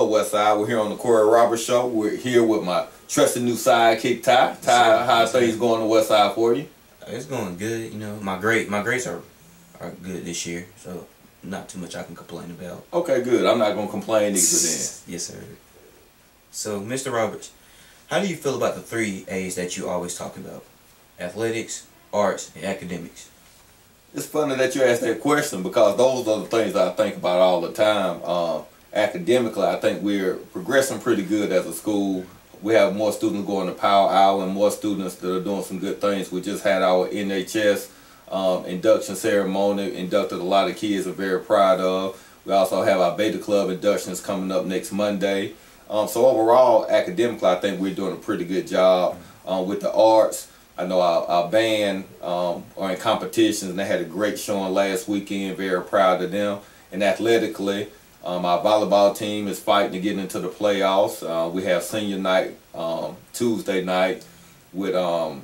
Hello, Westside. We're here on the Kory Roberts Show. We're here with my trusted new sidekick, Ty. Ty, how are things going on the Westside for you? It's going good. You know, my grades are good this year, so not too much I can complain about. Okay, good. I'm not gonna complain either then. Yes, sir. So, Mr. Roberts, how do you feel about the 3 A's that you always talk about? Athletics, arts, and academics. It's funny that you asked that question because those are the things I think about all the time. Academically, I think we're progressing pretty good as a school. We have more students going to Power Hour and more students that are doing some good things. We just had our NHS induction ceremony, inducted a lot of kids we're very proud of. We also have our Beta Club inductions coming up next Monday. So overall, academically, I think we're doing a pretty good job. With the arts, I know our band are in competitions and they had a great showing last weekend, very proud of them. And athletically, our volleyball team is fighting to get into the playoffs. We have senior night Tuesday night with our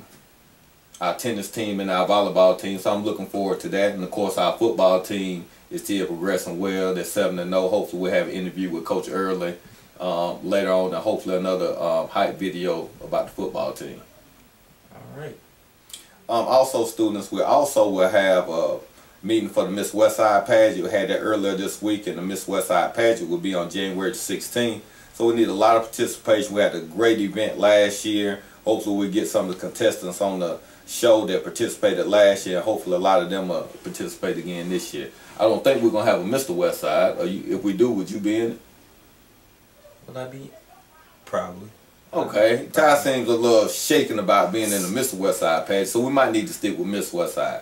tennis team and our volleyball team, so I'm looking forward to that. And of course, our football team is still progressing well. They're 7-0. Hopefully, we'll have an interview with Coach Early later on, and hopefully another hype video about the football team. All right. Also, students, we also will have a meeting for the Miss Westside pageant. We had that earlier this week, and the Miss Westside pageant will be on January 16th. So we need a lot of participation. We had a great event last year. Hopefully we get some of the contestants on the show that participated last year. Hopefully a lot of them will participate again this year. I don't think we're going to have a Mr. Westside. If we do, would you be in it? Will I be? Probably. Okay. Ty seems a little shaken about being in the Mr. Westside pageant, so we might need to stick with Miss Westside.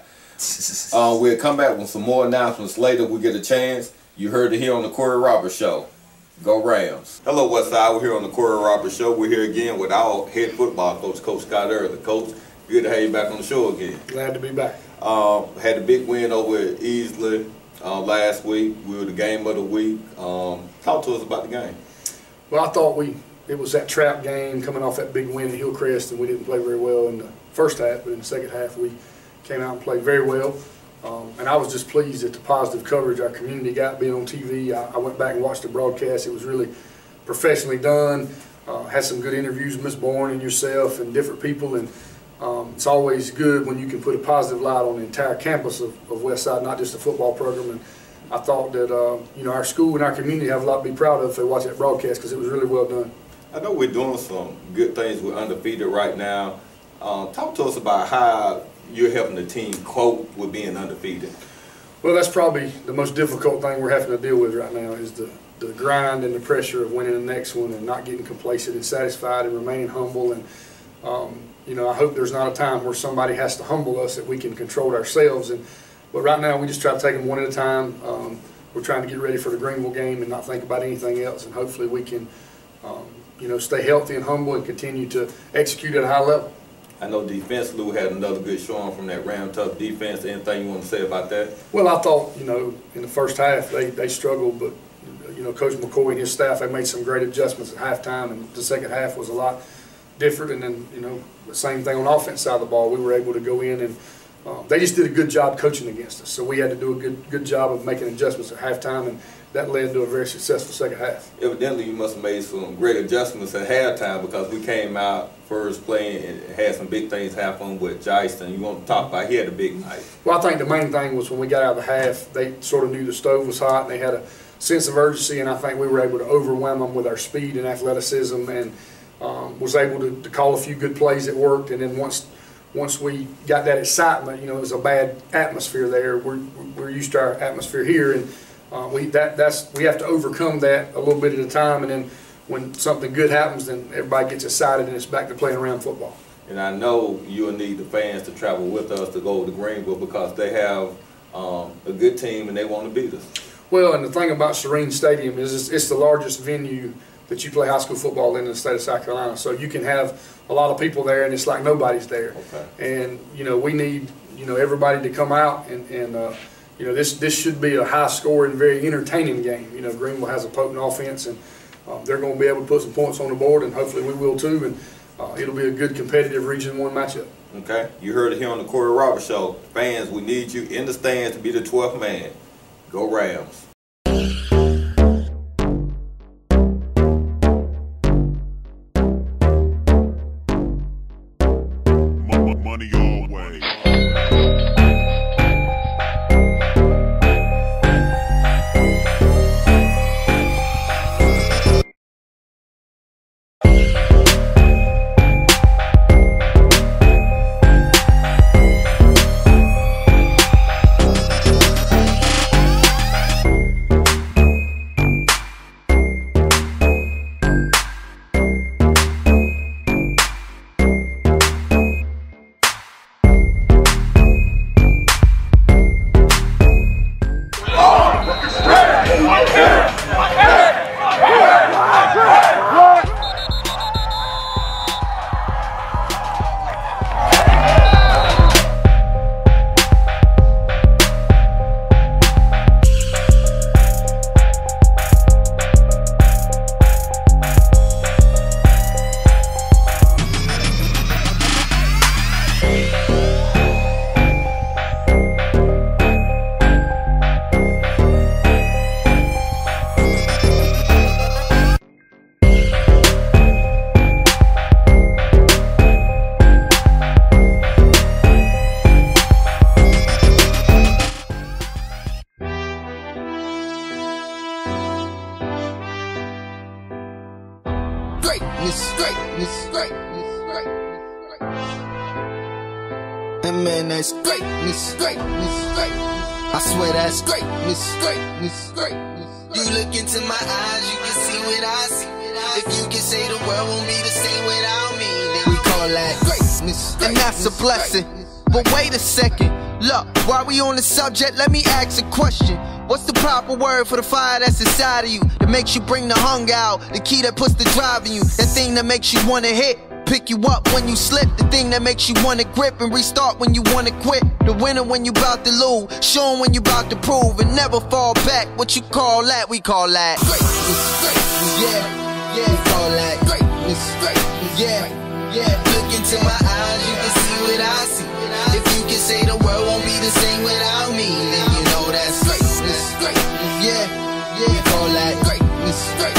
We'll come back with some more announcements later if we get a chance. You heard it here on the Kory Roberts Show. Go Rams. Hello, Westside. We're here on the Kory Roberts Show. We're here again with our head football coach, Coach Scott Early. Coach, good to have you back on the show again. Glad to be back. Had a big win over at Easley last week. We were the game of the week. Talk to us about the game. Well, I thought it was that trap game coming off that big win at Hillcrest, and we didn't play very well in the first half, but in the second half we came out and played very well. And I was just pleased at the positive coverage our community got being on TV. I went back and watched the broadcast. It was really professionally done. Had some good interviews with Ms. Bourne and yourself and different people. And it's always good when you can put a positive light on the entire campus of Westside, not just the football program. And I thought that you know, our school and our community have a lot to be proud of if they watch that broadcast because it was really well done. I know we're doing some good things. We're undefeated right now. Talk to us about how you're helping the team cope with being undefeated. Well, that's probably the most difficult thing we're having to deal with right now is the grind and the pressure of winning the next one and not getting complacent and satisfied and remaining humble. And you know, I hope there's not a time where somebody has to humble us that we can control ourselves. But right now we just try to take them one at a time. We're trying to get ready for the Greenville game and not think about anything else. And hopefully we can you know, stay healthy and humble and continue to execute at a high level. I know defensively we had another good showing from that Ram Tough defense. Anything you want to say about that? Well, I thought, you know, in the first half they struggled, but, you know, Coach McCoy and his staff, they made some great adjustments at halftime, and the second half was a lot different. And then, you know, the same thing on the offense side of the ball. We were able to go in and they just did a good job coaching against us. So we had to do a good job of making adjustments at halftime, and that led to a very successful second half. Evidently, you must have made some great adjustments at halftime because we came out first playing and had some big things happen with Jyston. You want to talk about, he had a big night. Well, I think the main thing was when we got out of the half, they sort of knew the stove was hot and they had a sense of urgency, and I think we were able to overwhelm them with our speed and athleticism, and was able to call a few good plays that worked. And then once we got that excitement, you know, it was a bad atmosphere there. We're used to our atmosphere here, and we have to overcome that a little bit at a time, and then when something good happens, then everybody gets excited and it's back to playing around football. And I know you'll need the fans to travel with us to go to Greenville because they have a good team and they want to beat us. Well, and the thing about Serene Stadium is it's the largest venue that you play high school football in the state of South Carolina. So you can have a lot of people there and it's like nobody's there. Okay. And, you know, we need, you know, everybody to come out and you know, this should be a high-scoring, very entertaining game. You know, Greenville has a potent offense, and they're going to be able to put some points on the board, and hopefully we will too. And it'll be a good competitive Region 1 matchup. Okay, you heard it here on the Kory Roberts Show. Fans, we need you in the stands to be the 12th man. Go Rams. And man, that's greatness. I swear that's greatness. You look into my eyes, you can see what I see. If you can say the world won't be the same without me, then we call that greatness. And that's a blessing. But wait a second, look, while we on the subject, let me ask a question. What's the proper word for the fire that's inside of you, that makes you bring the hunger out, the key that puts the drive in you, that thing that makes you wanna hit, pick you up when you slip, the thing that makes you wanna grip and restart when you wanna quit, the winner when you bout to lose, showing when you bout to prove, and never fall back. What you call that? We call that greatness. Yeah, we call that greatness. Yeah, look into my eyes, you can see what I see. If you can say the world won't be the same without me, then you know that's greatness. Yeah, we call that greatness.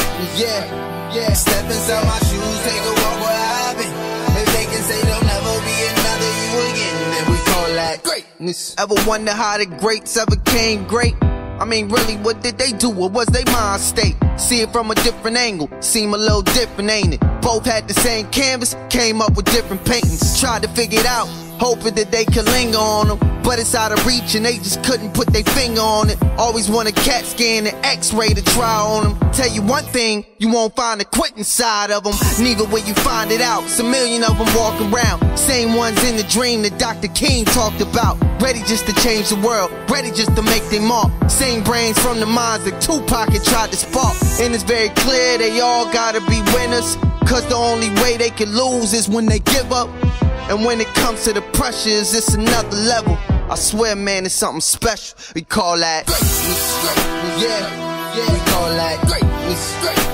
Yeah, step inside my shoes, take a walk where I've been. If they can say there'll never be another you again, then we call that greatness. Ever wonder how the greats ever came great? I mean, really, what did they do? What was their mind state? See it from a different angle, seem a little different, ain't it? Both had the same canvas, came up with different paintings. Tried to figure it out, hoping that they could linger on them, but it's out of reach and they just couldn't put their finger on it. Always want a CAT scan and x-ray to try on them. Tell you one thing, you won't find the quitting side of them, neither will you find it out. It's a million of them walking around, same ones in the dream that Dr. King talked about. Ready just to change the world, ready just to make their mark. Same brains from the minds that Tupac had tried to spark. And it's very clear they all gotta be winners, cause the only way they can lose is when they give up. And when it comes to the pressures, it's another level. I swear, man, it's something special. We call that greatness. Yeah, we call that greatness.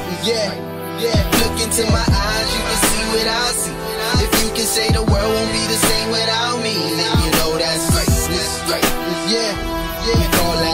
Yeah, look into my eyes, you can see what I see. If you can say the world won't be the same without me, then you know that's greatness. Yeah, we call that